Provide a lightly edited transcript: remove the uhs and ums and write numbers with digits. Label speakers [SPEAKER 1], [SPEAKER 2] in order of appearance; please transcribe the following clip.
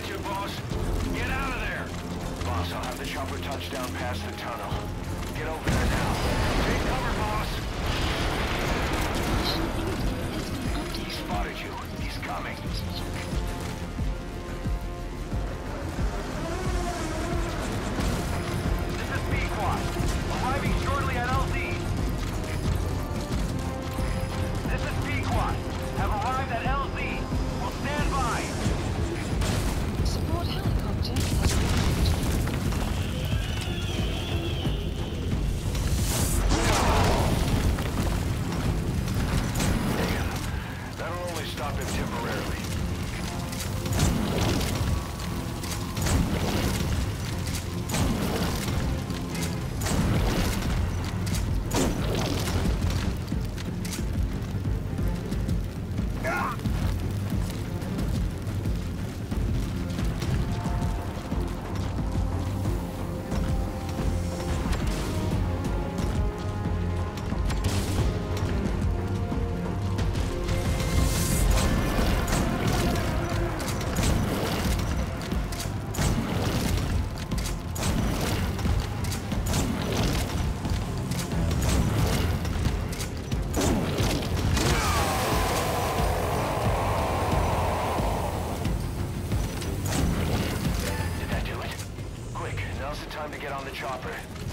[SPEAKER 1] Attention, boss. Get out of there. Boss, I'll have the chopper touch down past the tunnel. Get over there now. Take cover, boss. He spotted you. He's coming. This is Pequod. Arriving shortly at LZ. This is Pequod. Have arrived at LZ. Will stand by.
[SPEAKER 2] Support helicopter has arrived.
[SPEAKER 1] Damn. That'll only stop him temporarily. Now's the time to get on the chopper.